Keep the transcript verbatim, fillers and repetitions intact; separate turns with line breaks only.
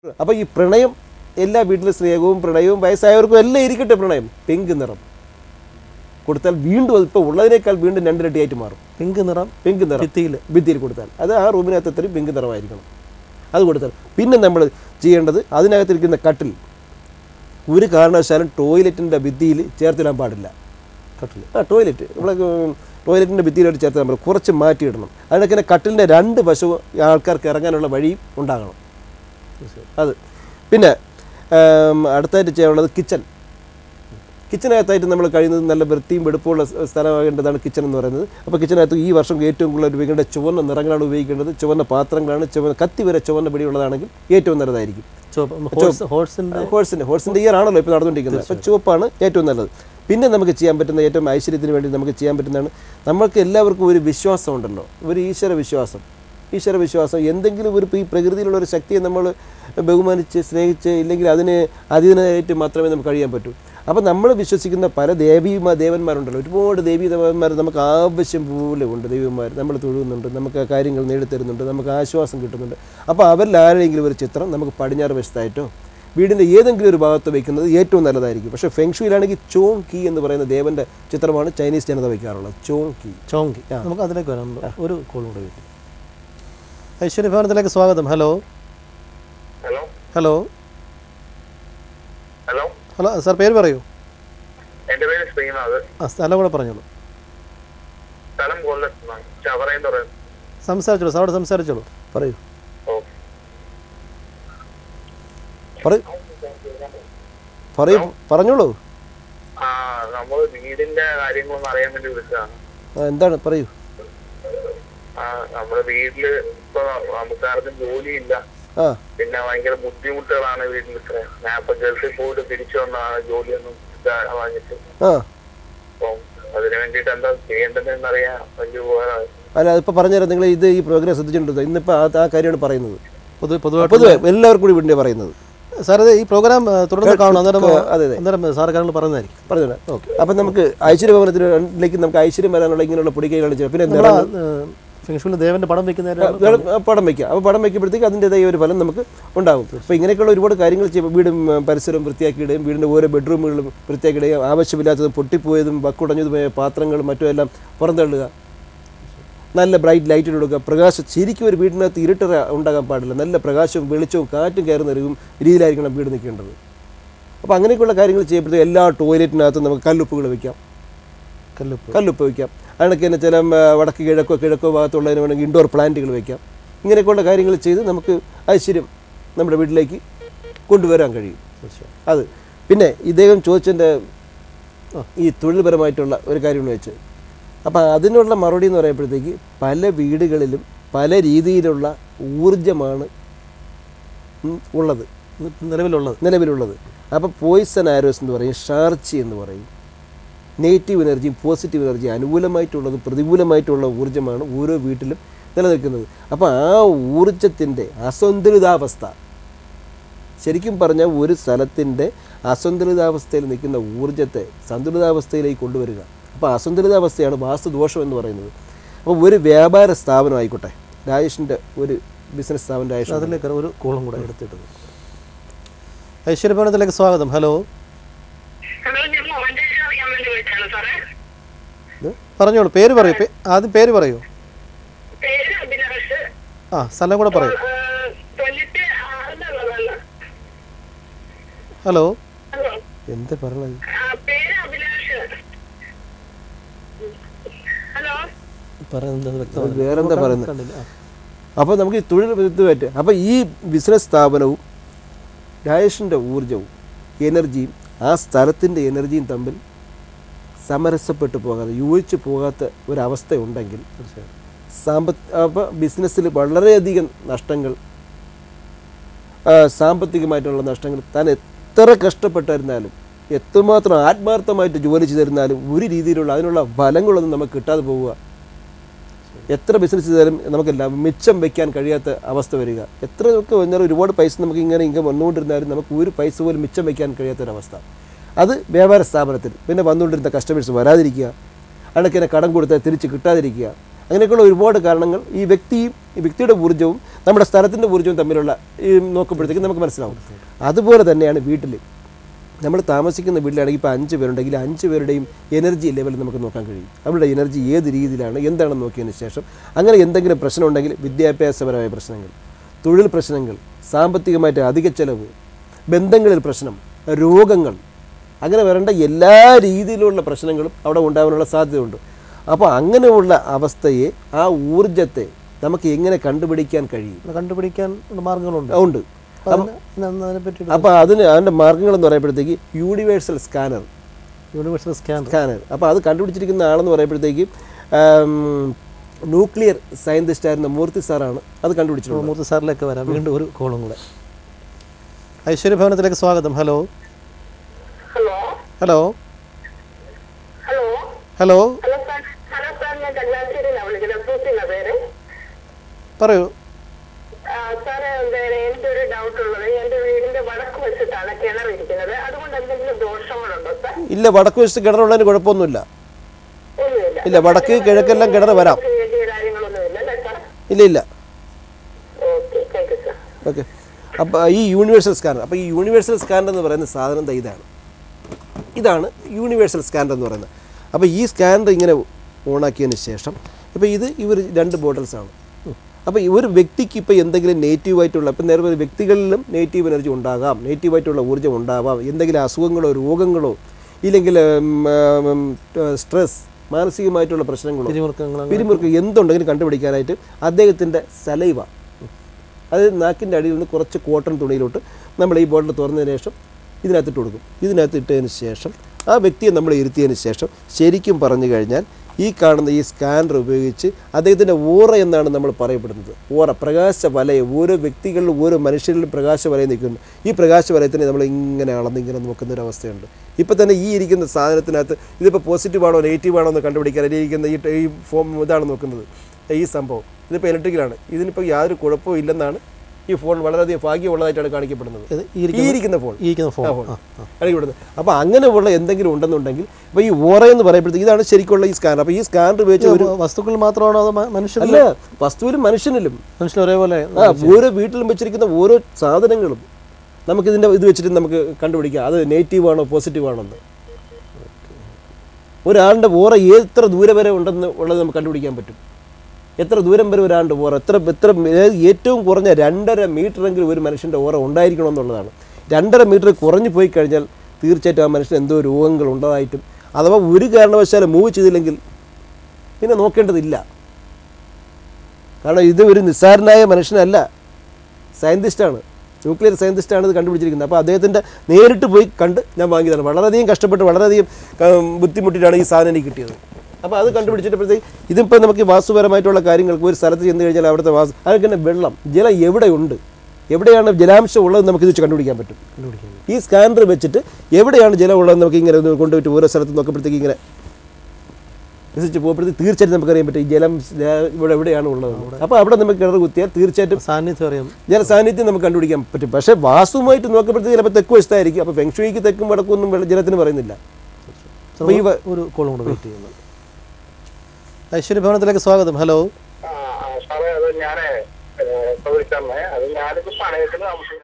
അപ്പോൾ ഈ പ്രണയം എല്ലാ വീട്ടിലെ സ്നേഹവും പ്രണയവും വയസ്സായവർക്കും എല്ലാം ഇരിക്കട്ടെ. പ്രണയം പിങ്ക് നിറം കൊടുത്താൽ വീണ്ടും അതിപ്പോൾ ഉള്ളതിനേക്കാൾ വീണ്ടും രണ്ടിരട്ടിയായിട്ട് മാറും.
പിങ്ക് നിറം
പിങ്ക് നിറം ഭിത്തിയിൽ ഭിത്തിയിൽ കൊടുത്താൽ അത് ആ റൂമിനകത്ത് അത്രയും പിങ്ക് നിറമായിരിക്കണം. അത് കൊടുത്താൽ പിന്നെ നമ്മൾ ചെയ്യേണ്ടത് അതിനകത്തിരിക്കുന്ന കട്ടിൽ ഒരു കാരണവശാലും ടോയ്ലറ്റിൻ്റെ ഭിത്തിയിൽ ചേർത്തിടാൻ പാടില്ല. കട്ടിൽ ആ ടോയ്ലറ്റ് നമ്മളെ ടോയ്ലറ്റിൻ്റെ ഭിത്തിയിലോട്ട് ചേർത്തിടാൻ പാടില്ല, കുറച്ച് മാറ്റിയിടണം. അതിനൊക്കെ കട്ടിലിൻ്റെ രണ്ട് വശവും ആൾക്കാർക്ക് ഇറങ്ങാനുള്ള വഴിയും ഉണ്ടാകണം. അത് പിന്നെ അടുത്തായിട്ട് ചെയ്യാനുള്ളത് കിച്ചൺ. കിച്ചനകത്തായിട്ട് നമ്മൾ കഴിയുന്നത് നല്ല വൃത്തിയും വെടുപ്പുള്ള സ്ഥലമാകേണ്ടതാണ് കിച്ചൺ എന്ന് പറയുന്നത്. അപ്പോൾ കിച്ചനകത്ത് ഈ വർഷം ഏറ്റവും കൂടുതൽ ഉപയോഗിക്കേണ്ട ചുവന്ന നിറങ്ങളാണ് ഉപയോഗിക്കേണ്ടത്. ചുവന്ന പാത്രങ്ങളാണ്. ചുവന്ന കത്തി വരെ ചുവന്ന പിടിയുള്ളതാണെങ്കിൽ ഏറ്റവും നല്ലതായിരിക്കും. ഹോഴ്സിൻ്റെ ഹോഴ്സിൻ്റെ ഇയർ ആണല്ലോ ഇപ്പോൾ നടന്നുകൊണ്ടിരിക്കുന്നത്. അപ്പോൾ ചുവപ്പാണ് ഏറ്റവും നല്ലത്. പിന്നെ നമുക്ക് ചെയ്യാൻ പറ്റുന്ന ഏറ്റവും ഐശ്വര്യത്തിന് വേണ്ടി നമുക്ക് ചെയ്യാൻ പറ്റുന്നതാണ്, നമ്മൾക്ക് എല്ലാവർക്കും ഒരു വിശ്വാസം ഉണ്ടല്ലോ, ഒരു ഈശ്വര വിശ്വാസം. ഈശ്വര വിശ്വാസം എന്തെങ്കിലും ഒരു ഈ പ്രകൃതിയിലുള്ള ഒരു ശക്തിയെ നമ്മൾ ബഹുമാനിച്ച് സ്നേഹിച്ച് ഇല്ലെങ്കിൽ അതിന് അതീതനായിട്ട് മാത്രമേ നമുക്ക് കഴിയാൻ പറ്റൂ. അപ്പോൾ നമ്മൾ വിശ്വസിക്കുന്ന പല ദേവീമാ ദേവന്മാരുണ്ടല്ലോ, ഒരുപാട് ദേവീ ദേവന്മാർ നമുക്ക് ആവശ്യം പോലെ ഉണ്ട്. ദൈവന്മാർ നമ്മൾ തൊഴുകുന്നുണ്ട്, നമുക്ക് കാര്യങ്ങൾ നേടിത്തരുന്നുണ്ട്, നമുക്ക് ആശ്വാസം കിട്ടുന്നുണ്ട്. അപ്പോൾ അവരിൽ ആരെങ്കിലും ഒരു ചിത്രം നമുക്ക് പടിഞ്ഞാറ് വശത്തായിട്ടോ വീടിൻ്റെ ഏതെങ്കിലും ഒരു ഭാഗത്ത് വയ്ക്കുന്നത് ഏറ്റവും നല്ലതായിരിക്കും. പക്ഷേ ഫെങ് ഷുയിലാണെങ്കിൽ ചോങ് കീ എന്ന് പറയുന്ന ദേവൻ്റെ ചിത്രമാണ് ചൈനീസ് ജനത വയ്ക്കാറുള്ളത്. ചോങ് കീ ചോങ് കീ
നമുക്ക് അതിലേക്ക് വരാം. ഒരു കോൾ കൂടെ വയ്ക്കും. ഐശ്വര്യ ഭവനത്തിലേക്ക് സ്വാഗതം. Hello
hello
hello
hello
hello sir, പേര് പറയൂ.
എൻ്റെ പേര് ശ്രീനാഥ്.
ആ സ്ഥലം കൂടെ പറഞ്ഞോളൂ.
സ്ഥലം കൊല്ലത്താണ്, ചവറയിൽ പറയുന്നത്.
സംസാരിച്ചോളൂ സാറോട് സംസാരിച്ചോളൂ.
പറയൂ
ഓക്കെ
പറയൂ പറഞ്ഞോളൂ.
ആ നമ്മൾ വീടിന്റെ കാര്യങ്ങളൊന്നും അറിയാൻ വേണ്ടി വിളിച്ചതാണ്.
എന്താണ് പറയൂ.
ആ നമ്മുടെ വീട്ടില് ഇപ്പൊ നമുക്ക് ആർക്കും ജോലിയില്ല, പിന്നെ ഭയങ്കര ബുദ്ധിമുട്ടുകളാണ് വീട്ടിൽ. ഞാൻ ഇപ്പൊ ഗൾഫിൽ പോയിട്ട് തിരിച്ചു വന്നതാണ്, ജോലിയൊന്നും വാങ്ങിട്ട്. അപ്പം അതിന് വേണ്ടിട്ട് എന്താ ചെയ്യേണ്ടതെന്ന് അറിയാൻ വലിയ ഉപകാരമാണ്.
അല്ല അതിപ്പോൾ പറഞ്ഞുതരാം. നിങ്ങൾ ഇത് ഈ പ്രോഗ്രാം ശ്രദ്ധിച്ചിട്ടുണ്ട്. ഇന്നിപ്പോൾ ആ കാര്യമാണ് പറയുന്നത്.
പൊതുവെ പൊതുവെ
പൊതുവെ എല്ലാവർക്കും കൂടി വീടിൻ്റെ പറയുന്നത്.
സാർ ഇത് ഈ പ്രോഗ്രാം തുടർന്ന് കാണണം. അന്നേരം
അതെ അതെ
അന്നേരം സാർ കാര്യങ്ങൾ പറയുന്നതായിരിക്കും.
പറഞ്ഞുതരാം. ഓക്കെ. അപ്പം നമുക്ക് ഐശ്വര്യ ഭവനത്തിലേക്ക് നമുക്ക് ഐശ്വര്യം വരാനുള്ള ഇങ്ങനെയുള്ള പൊടിക്കൈകൾ ചെയ്യാം. പിന്നെ
ഫെങ് ഷുയിലെ ദേവന്റെ പടം വെക്കുന്ന
പടം വയ്ക്കുക. അപ്പോൾ പടം വയ്ക്കുമ്പോഴത്തേക്ക് അതിൻ്റെതായ ഒരു ഫലം നമുക്ക് ഉണ്ടാകും. അപ്പോൾ ഇങ്ങനെയൊക്കെയുള്ള ഒരുപാട് കാര്യങ്ങൾ ചെയ്യുമ്പോൾ വീടും പരിസരവും വൃത്തിയാക്കിയിടുകയും വീടിൻ്റെ ഓരോ ബെഡ്റൂമുകളും വൃത്തിയാക്കിയിടുകയും ആവശ്യമില്ലാത്തതും പൊട്ടിപ്പോയതും വക്കുടഞ്ഞതുമായ പാത്രങ്ങളും മറ്റും എല്ലാം പുറന്തള്ളുക. നല്ല ബ്രൈറ്റ് ലൈറ്റ് കൊടുക്കുക. പ്രകാശം ശരിക്കും ഒരു വീടിനകത്ത് ഇരുട്ടറ ഉണ്ടാകാൻ പാടില്ല. നല്ല പ്രകാശവും വെളിച്ചവും കാറ്റും കയറുന്ന ഒരു രീതിയിലായിരിക്കണം വീട് നിൽക്കേണ്ടത്. അപ്പോൾ അങ്ങനെയൊക്കെയുള്ള കാര്യങ്ങൾ ചെയ്യുമ്പോഴത്തേക്ക് എല്ലാ ടോയ്ലറ്റിനകത്തും നമുക്ക് കല്ലുപ്പുകൾ വയ്ക്കാം. കല്ലുപ്പ് കല്ലുപ്പ് വയ്ക്കാം. അതിനൊക്കെ തന്നെ ചില വടക്ക് കിഴക്കോ കിഴക്കോ ഭാഗത്തുള്ളതിന് വേണമെങ്കിൽ ഇൻഡോർ പ്ലാന്റുകൾ വയ്ക്കാം. ഇങ്ങനെയൊക്കെയുള്ള കാര്യങ്ങൾ ചെയ്ത് നമുക്ക് ഐശ്വര്യം നമ്മുടെ വീട്ടിലേക്ക് കൊണ്ടുവരാൻ കഴിയും. അത് പിന്നെ ഇദ്ദേഹം ചോദിച്ചതിൻ്റെ ഈ തൊഴിൽപരമായിട്ടുള്ള ഒരു കാര്യമെന്ന് വെച്ച്, അപ്പോൾ അതിനുള്ള മറുപടി എന്ന് പറയുമ്പോഴത്തേക്ക് പല വീടുകളിലും പല രീതിയിലുള്ള ഊർജമാണ് ഉള്ളത് നിലവിലുള്ളത് നിലവിലുള്ളത് അപ്പോൾ പോയിസൺ ആരോസ് എന്ന് പറയും, ഷാർച്ചി എന്ന് പറയും. നെഗറ്റീവ് എനർജിയും പോസിറ്റീവ് എനർജിയും അനുകൂലമായിട്ടുള്ളതും പ്രതികൂലമായിട്ടുള്ള ഊർജ്ജമാണ് ഓരോ വീട്ടിലും നിലനിൽക്കുന്നത്. അപ്പോൾ ആ ഊർജത്തിൻ്റെ അസന്തുലിതാവസ്ഥ, ശരിക്കും പറഞ്ഞാൽ ഒരു സ്ഥലത്തിൻ്റെ അസന്തുലിതാവസ്ഥയിൽ നിൽക്കുന്ന ഊർജ്ജത്തെ സന്തുലിതാവസ്ഥയിലേക്ക് കൊണ്ടുവരിക. അപ്പോൾ അസന്തുലിതാവസ്ഥയാണ് വാസ്തുദോഷം എന്ന് പറയുന്നത്. അപ്പോൾ ഒരു വ്യാപാര സ്ഥാപനം ആയിക്കോട്ടെ, രാജേഷിൻ്റെ ഒരു ബിസിനസ് സ്ഥാപനം രാജേഷ്,
അതിലേക്ക് ഒരു കോളം കൂടെ എടുത്തിട്ടത്. ഐശ്വര്യ ഭവനത്തിലേക്ക് സ്വാഗതം. ഹലോ പറഞ്ഞോളൂ. പേര് പറയൂ. ആദ്യം പേര് പറയൂ. ആ സ്ഥലം കൂടെ പറയൂ. ഹലോ എന്താ പറഞ്ഞത്?
വേറെന്താ പറയുന്നത്? അപ്പോൾ നമുക്ക് ഈ തൊഴിൽ ബന്ധമായിട്ട് അപ്പോൾ ഈ ബിസിനസ് സ്ഥാപനവും രാജേഷിൻ്റെ ഊർജവും എനർജിയും ആ സ്ഥലത്തിൻ്റെ എനർജിയും തമ്മിൽ സമരസപ്പെട്ടു പോകാതെ യോജിച്ച് പോകാത്ത ഒരവസ്ഥ ഉണ്ടെങ്കിൽ സാമ്പത്തി അപ്പോൾ ബിസിനസ്സിൽ വളരെയധികം നഷ്ടങ്ങൾ, സാമ്പത്തികമായിട്ടുള്ള നഷ്ടങ്ങൾ, താൻ എത്ര കഷ്ടപ്പെട്ടിരുന്നാലും എത്രമാത്രം ആത്മാർത്ഥമായിട്ട് ജോലി ചെയ്തിരുന്നാലും ഒരു രീതിയിലുള്ള അതിനുള്ള ഫലങ്ങളൊന്നും നമുക്ക് കിട്ടാതെ പോവുക. എത്ര ബിസിനസ് ചെയ്താലും നമുക്കെല്ലാം മിച്ചം വയ്ക്കാൻ കഴിയാത്ത അവസ്ഥ വരിക. എത്രയൊക്കെ വന്നാൽ ഒരുപാട് പൈസ നമുക്ക് ഇങ്ങനെ ഇങ്ങനെ വന്നുകൊണ്ടിരുന്നാലും നമുക്ക് ഒരു പൈസ പോലും മിച്ചം വയ്ക്കാൻ കഴിയാത്തൊരവസ്ഥ. അത് വ്യാപാര സ്ഥാപനത്തിൽ. പിന്നെ വന്നുകൊണ്ടിരുന്ന കസ്റ്റമേഴ്സ് വരാതിരിക്കുക, അണക്കിനെ കടം കൊടുത്താൽ തിരിച്ച് കിട്ടാതിരിക്കുക, അങ്ങനെയൊക്കെയുള്ള ഒരുപാട് കാരണങ്ങൾ ഈ വ്യക്തിയും ഈ വ്യക്തിയുടെ ഊർജ്ജവും നമ്മുടെ സ്ഥലത്തിൻ്റെ ഊർജ്ജവും തമ്മിലുള്ള ഈ നോക്കുമ്പോഴത്തേക്കും നമുക്ക് മനസ്സിലാവും. അതുപോലെ തന്നെയാണ് വീട്ടിൽ നമ്മൾ താമസിക്കുന്ന വീട്ടിലാണെങ്കിൽ ഇപ്പോൾ അഞ്ച് പേരുണ്ടെങ്കിൽ അഞ്ച് പേരുടെയും എനർജി ലെവൽ നമുക്ക് നോക്കാൻ കഴിയും. അവരുടെ എനർജി ഏത് രീതിയിലാണ് എന്താണെന്ന് നോക്കിയതിന് ശേഷം അങ്ങനെ എന്തെങ്കിലും പ്രശ്നം ഉണ്ടെങ്കിൽ വിദ്യാഭ്യാസപരമായ പ്രശ്നങ്ങൾ, തൊഴിൽ പ്രശ്നങ്ങൾ, സാമ്പത്തികമായിട്ട് അധിക ചെലവ്, ബന്ധങ്ങളിൽ പ്രശ്നം, രോഗങ്ങൾ, അങ്ങനെ വരേണ്ട എല്ലാ രീതിയിലുള്ള പ്രശ്നങ്ങളും അവിടെ ഉണ്ടാകാനുള്ള സാധ്യതയുണ്ട്. അപ്പോൾ അങ്ങനെയുള്ള അവസ്ഥയെ ആ ഊർജത്തെ നമുക്ക് എങ്ങനെ കണ്ടുപിടിക്കാൻ കഴിയും?
കണ്ടുപിടിക്കാൻ മാർഗങ്ങളുണ്ട്
ഉണ്ട്. അപ്പോൾ അതിന് അതിൻ്റെ മാർഗങ്ങൾ എന്ന് പറയുമ്പോഴത്തേക്ക് universal scanner
universal scanner
scanner അപ്പോൾ അത് കണ്ടുപിടിച്ചിരിക്കുന്ന ആളെന്ന് പറയുമ്പോഴത്തേക്കും ന്യൂക്ലിയർ സയൻറ്റിസ്റ്റ് ആയിരുന്ന മൂർത്തി സാറാണ് അത് കണ്ടുപിടിച്ചിട്ടുള്ളത്.
മൂർത്തി സാറിലേക്ക് വരാം. വീണ്ടും ഒരു കോളും കൂടെ. ഐശ്വര്യ ഭവനത്തിലേക്ക് സ്വാഗതം. Hello
hello
hello
hello
hello
hello sir hello sir ഞാൻ കല്ലാശ്ശേരിയിലാണ് വിളിക്കുന്നത്. സൂസിന്ന പേര്.
പറയൂ
സാറ് എൻ്റെ ഒരു ഡൗട്ട് ഉള്ളത്, എൻ്റെ വീടിന്റെ വടക്ക് വശത്താണ് കിണർ ഇരിക്കുന്നത്. അതുകൊണ്ട് എന്തെങ്കിലും ദോഷങ്ങളുണ്ടോ സാർ?
ഇല്ല, വടക്ക് വശത്ത് കിണറുള്ളതിന് കുഴപ്പമൊന്നുമില്ല.
ഒന്നുമില്ല.
ഇല്ല, വടക്ക് കിഴക്കെല്ലാം കിണർ വരാം. ഇല്ല ഇല്ല
okay, thank you sir.
Okay. അപ്പോൾ ഈ യൂണിവേഴ്സൽ സ്കാനർ അപ്പോൾ ഈ യൂണിവേഴ്സൽ സ്കാനർ എന്ന് പറയുന്ന സാധനം ദാ ഇതാണ് ഇതാണ് യൂണിവേഴ്സൽ സ്കാനർ എന്ന് പറയുന്നത്. അപ്പോൾ ഈ സ്കാനർ ഇങ്ങനെ ഓണാക്കിയതിന് ശേഷം ഇപ്പോൾ ഇത് ഇവർ രണ്ട് ബോട്ടിൽസാണ്. അപ്പോൾ ഒരു വ്യക്തിക്ക് ഇപ്പോൾ എന്തെങ്കിലും നെഗറ്റീവായിട്ടുള്ള ഇപ്പം നേരെ വ്യക്തികളിലും നെഗറ്റീവ് എനർജി ഉണ്ടാകാം, നെഗറ്റീവായിട്ടുള്ള ഊർജ്ജം ഉണ്ടാവാം, എന്തെങ്കിലും അസുഖങ്ങളോ രോഗങ്ങളോ ഇല്ലെങ്കിൽ സ്ട്രെസ്, മാനസികമായിട്ടുള്ള പ്രശ്നങ്ങളോ പിരിമുറുക്കം എന്തുണ്ടെങ്കിലും കണ്ടുപിടിക്കാനായിട്ട് അദ്ദേഹത്തിൻ്റെ സലൈവ, അത് നാക്കിൻ്റെ അടിയിൽ നിന്ന് കുറച്ച് കോട്ടൺ തുണിയിലോട്ട് നമ്മൾ ഈ ബോട്ടിൽ തുറന്നതിന് ശേഷം ഇതിനകത്തിട്ട് കൊടുക്കും. ഇതിനകത്ത് ഇട്ടതിന് ശേഷം ആ വ്യക്തിയെ നമ്മൾ ഇരുത്തിയതിന് ശേഷം ശരിക്കും പറഞ്ഞു കഴിഞ്ഞാൽ ഈ കാണുന്ന ഈ സ്കാനർ ഉപയോഗിച്ച് അദ്ദേഹത്തിൻ്റെ ഓറ എന്നാണ് നമ്മൾ പറയപ്പെടുന്നത്. ഓറ, പ്രകാശ വലയം, ഓരോ വ്യക്തികളിലും ഓരോ മനുഷ്യരിലും പ്രകാശ വലയം നിൽക്കുന്നു. ഈ പ്രകാശ വലയത്തിനെ നമ്മൾ ഇങ്ങനെ അളന്ന് ഇങ്ങനെ നോക്കുന്നൊരവസ്ഥയുണ്ട്. ഇപ്പോൾ തന്നെ ഈ ഇരിക്കുന്ന സാധനത്തിനകത്ത് ഇതിപ്പോൾ പോസിറ്റീവാണോ നെഗറ്റീവാണോ എന്ന് കണ്ടുപിടിക്കാൻ ഇരിക്കുന്ന ഈ ഈ ഫോം ഇതാണ് നോക്കുന്നത്. ഈ സംഭവം ഇതിപ്പോൾ ഇലക്ട്രിക്കലാണ്. ഇതിനിപ്പോൾ യാതൊരു കുഴപ്പവും ഇല്ലെന്നാണ് ഈ ഫോൺ വളരെയധികം ഭാഗ്യമുള്ളതായിട്ടാണ് കാണിക്കപ്പെടുന്നത്. ഈ ഇരിക്കുന്ന ഫോൺ കാണിക്കപ്പെടുന്നത്. അപ്പോൾ അങ്ങനെയുള്ള എന്തെങ്കിലും ഉണ്ടെന്നുണ്ടെങ്കിൽ ഇപ്പോൾ ഈ ഓറ എന്ന് പറയുമ്പോഴത്തേക്ക് ഇതാണ് ശരിക്കുള്ള ഈ സ്കാനർ. അപ്പോൾ ഈ സ്കാനർ ഉപയോഗിച്ച് ഒരു
വസ്തുക്കൾ മാത്രമാണോ അതോ മനുഷ്യൻ?
അല്ല, വസ്തുവിലും മനുഷ്യനിലും
മനുഷ്യൻ ഒരേപോലെ
ആ ഓരോ വീട്ടിലും വെച്ചിരിക്കുന്ന ഓരോ സാധനങ്ങളും നമുക്കിതിൻ്റെ ഇത് വെച്ചിട്ട് നമുക്ക് കണ്ടുപിടിക്കാം അത് നെഗറ്റീവാണോ പോസിറ്റീവാണോ എന്ന്. ഒരാളുടെ ഓറ എത്ര ദൂരെ വരെ ഉണ്ടെന്ന് ഉള്ളത് നമുക്ക് കണ്ടുപിടിക്കാൻ പറ്റും. എത്ര ദൂരം വരെ ഒരാളുടെ ഓറ എത്ര എത്ര ഏറ്റവും കുറഞ്ഞ രണ്ടര മീറ്ററെങ്കിലും ഒരു മനുഷ്യൻ്റെ ഓറ ഉണ്ടായിരിക്കണം എന്നുള്ളതാണ്. രണ്ടര മീറ്റർ കുറഞ്ഞു പോയി കഴിഞ്ഞാൽ തീർച്ചയായിട്ടും ആ മനുഷ്യന് എന്തോ രോഗങ്ങൾ ഉള്ളതായിട്ടും അഥവാ ഒരു കാരണവശാലും മൂവ് ചെയ്തില്ലെങ്കിൽ പിന്നെ നോക്കേണ്ടതില്ല. കാരണം ഇത് ഒരു നിസ്സാരനായ മനുഷ്യനല്ല, സയൻറ്റിസ്റ്റാണ്, ന്യൂക്ലിയർ സയൻറ്റിസ്റ്റാണ് ഇത് കണ്ടുപിടിച്ചിരിക്കുന്നത്. അപ്പോൾ അദ്ദേഹത്തിൻ്റെ നേരിട്ട് പോയി കണ്ട് ഞാൻ വാങ്ങിയതാണ്. വളരെയധികം കഷ്ടപ്പെട്ട് വളരെയധികം ബുദ്ധിമുട്ടിയിട്ടാണ് ഈ സാധനം എനിക്ക് കിട്ടിയത്. അപ്പോൾ അത് കണ്ടുപിടിച്ചിട്ടപ്പോഴത്തേക്ക് ഇതിപ്പോൾ നമുക്ക് വാസ്തുപരമായിട്ടുള്ള കാര്യങ്ങൾക്ക് ഒരു സ്ഥലത്ത് ചെന്ന് കഴിഞ്ഞാൽ അവിടുത്തെ വാസ്തു അതൊക്കെ തന്നെ വെള്ളം ജലം എവിടെയുണ്ട്, എവിടെയാണ് ജലാംശം ഉള്ളതെന്ന് നമുക്ക് ഇത് വെച്ച് കണ്ടുപിടിക്കാൻ പറ്റും. ഈ സ്കാനർ വെച്ചിട്ട് എവിടെയാണ് ജലം ഉള്ളതെന്ന് നമുക്ക് ഇങ്ങനെ കൊണ്ടുപോയിട്ട് ഓരോ സ്ഥലത്ത് നോക്കുമ്പോഴത്തേക്ക് ഇങ്ങനെ വിസിച്ച് പോകുമ്പോഴത്തേക്ക് തീർച്ചയായിട്ടും നമുക്കറിയാൻ പറ്റും ഈ ജലം ഇവിടെ എവിടെയാണ് ഉള്ളത്. അപ്പോൾ അവിടെ നമുക്ക് കിണർ കുത്തിയാൽ തീർച്ചയായിട്ടും സാന്നിധ്യം അറിയാം, ജല സാന്നിധ്യം നമുക്ക് കണ്ടുപിടിക്കാൻ പറ്റും. പക്ഷേ വാസ്തുവുമായിട്ട് നോക്കുമ്പോഴത്തേക്ക് ചിലപ്പോൾ തെക്ക് വശത്തായിരിക്കും. അപ്പോൾ ഫെങ് ഷുയിക്ക് തെക്കും വടക്കും ഒന്നും ജലത്തിന് പറയുന്നില്ല. അപ്പോൾ ഈ ഒരു കോളും കൂടെ വെയിറ്റ് ചെയ്യുന്നത്. ഐശ്വര്യ ഭവനത്തിലേക്ക് സ്വാഗതം. ഹലോ
സാറേ, അത് ഞാൻ അത് ഞാനിപ്പോൾ പണയത്തിന് താമസിക്കുന്നത്